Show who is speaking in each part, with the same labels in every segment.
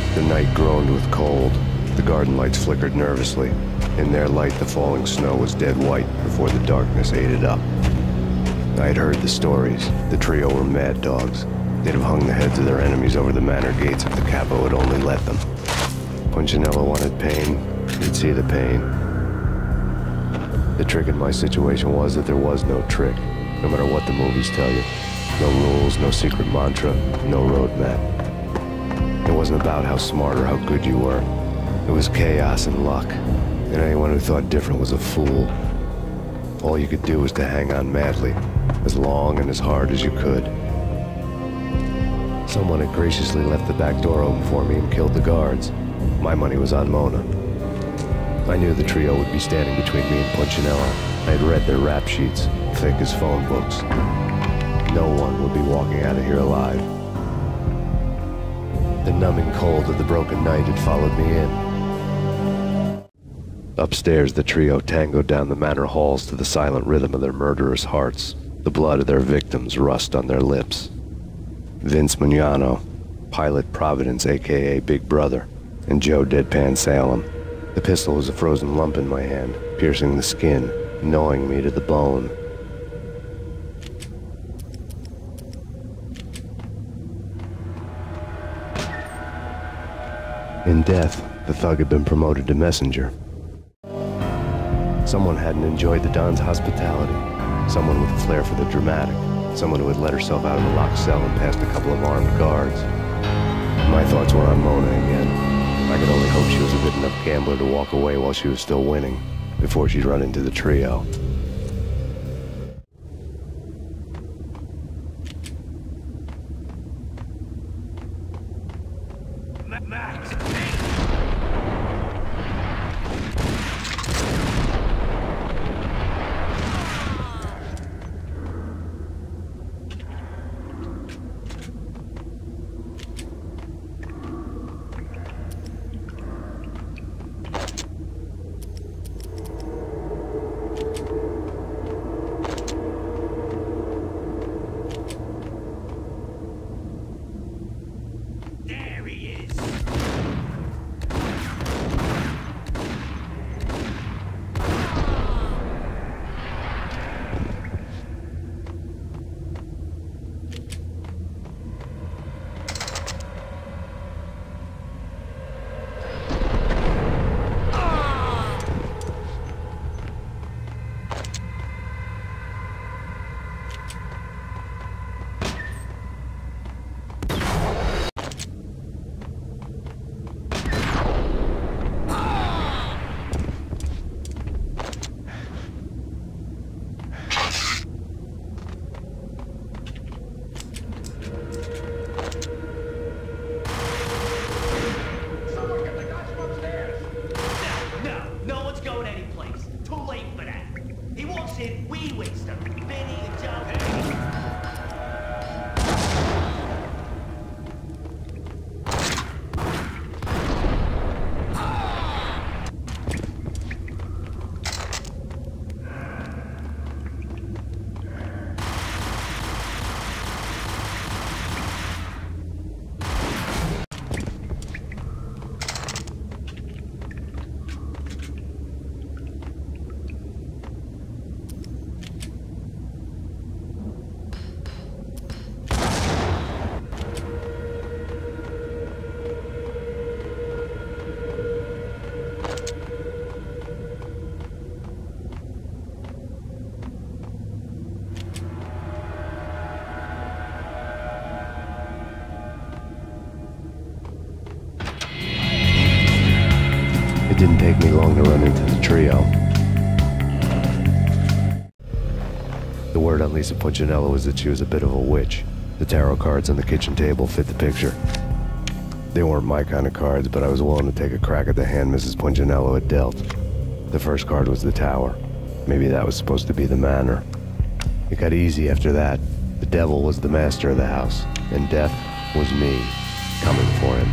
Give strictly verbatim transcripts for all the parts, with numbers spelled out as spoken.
Speaker 1: The night groaned with cold. The garden lights flickered nervously. In their light, the falling snow was dead white before the darkness ate it up. I had heard the stories. The trio were mad dogs. They'd have hung the heads of their enemies over the manor gates if the capo had only let them. Punchinello wanted pain. He'd see the pain. The trick in my situation was that there was no trick, no matter what the movies tell you. No rules, no secret mantra, no roadmap. It wasn't about how smart or how good you were. It was chaos and luck, and anyone who thought different was a fool. All you could do was to hang on madly, as long and as hard as you could. Someone had graciously left the back door open for me and killed the guards. My money was on Mona. I knew the trio would be standing between me and Punchinello. I had read their rap sheets, thick as phone books. No one would be walking out of here alive. The numbing cold of the broken night had followed me in. Upstairs, the trio tangoed down the manor halls to the silent rhythm of their murderous hearts, the blood of their victims rust on their lips. Vince Mugnano, Pilot Providence, aka Big Brother, and Joe Deadpan Salem. The pistol was a frozen lump in my hand, piercing the skin, gnawing me to the bone. In death, the thug had been promoted to messenger. Someone hadn't enjoyed the Don's hospitality. Someone with a flair for the dramatic. Someone who had let herself out of a locked cell and passed a couple of armed guards. My thoughts were on Mona again. I could only hope she was a good enough gambler to walk away while she was still winning, before she'd run into the trio.
Speaker 2: Max!
Speaker 1: It didn't take me long to run into the trio. The word on Lisa Punchinello was that she was a bit of a witch. The tarot cards on the kitchen table fit the picture. They weren't my kind of cards, but I was willing to take a crack at the hand Missus Punchinello had dealt. The first card was the tower. Maybe that was supposed to be the manor. It got easy after that. The devil was the master of the house, and death was me, coming for him.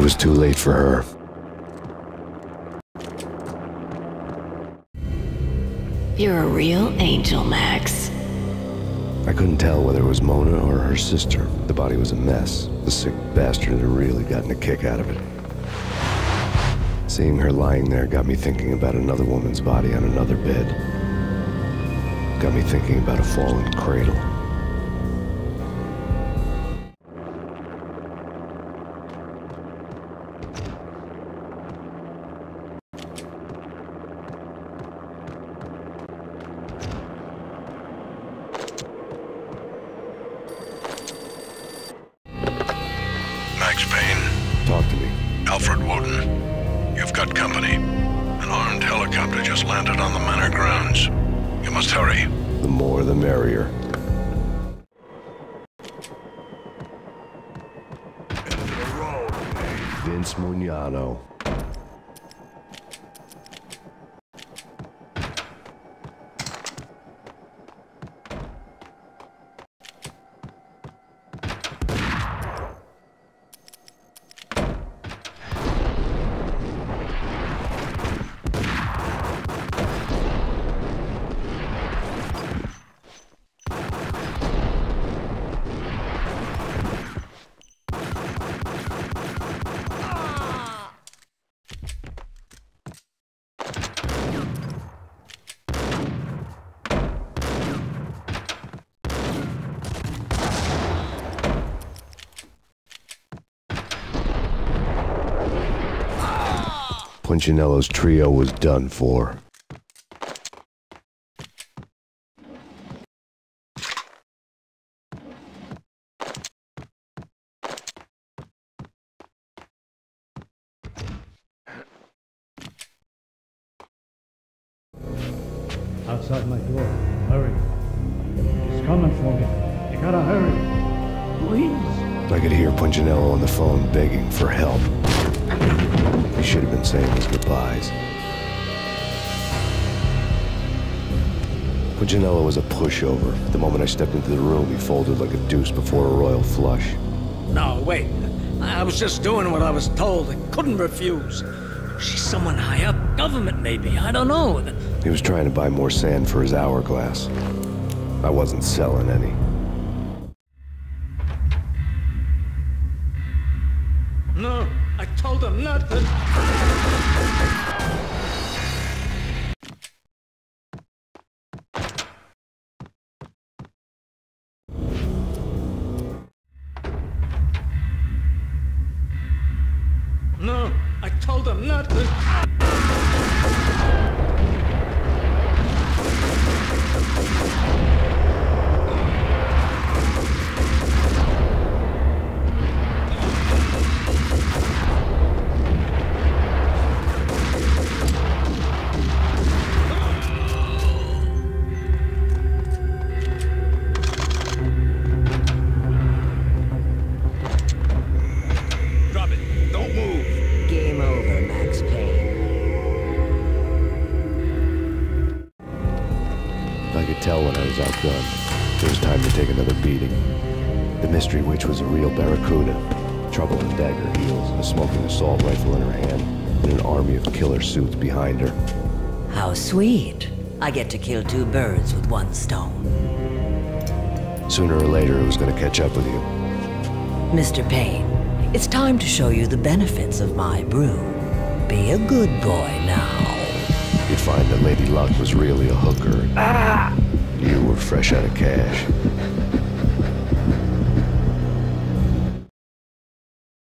Speaker 1: was too late for her.
Speaker 2: You're a real angel, Max.
Speaker 1: I couldn't tell whether it was Mona or her sister. The body was a mess. The sick bastard had really gotten a kick out of it. Seeing her lying there got me thinking about another woman's body on another bed. Got me thinking about a fallen cradle.
Speaker 3: Max Payne.
Speaker 1: Talk to me.
Speaker 3: Alfred Woden. You've got company. An armed helicopter just landed on the manor grounds. You must hurry.
Speaker 1: The more the merrier. Vince Mugnano. Punchinello's trio was done for.
Speaker 4: Outside my door. Hurry. He's coming for me. You gotta hurry. Please.
Speaker 1: I could hear Punchinello on the phone begging for help. He should have been saying his goodbyes. Punchinello was a pushover. The moment I stepped into the room, he folded like a deuce before a royal flush.
Speaker 5: No, wait. I was just doing what I was told. I couldn't refuse. She's someone high up. Government, maybe. I don't know.
Speaker 1: He was trying to buy more sand for his hourglass. I wasn't selling any.
Speaker 5: No, I told him not to. No, I told him not to.
Speaker 1: Tell when I was outgunned. It was time to take another beating. The mystery witch was a real barracuda. Trouble in dagger heels, a smoking assault rifle in her hand, and an army of killer suits behind her.
Speaker 6: How sweet. I get to kill two birds with one stone.
Speaker 1: Sooner or later, it was going to catch up with you.
Speaker 6: Mister Payne, it's time to show you the benefits of my brew. Be a good boy now.
Speaker 1: You'd find that Lady Luck was really a hooker. Ah! You were fresh out of cash.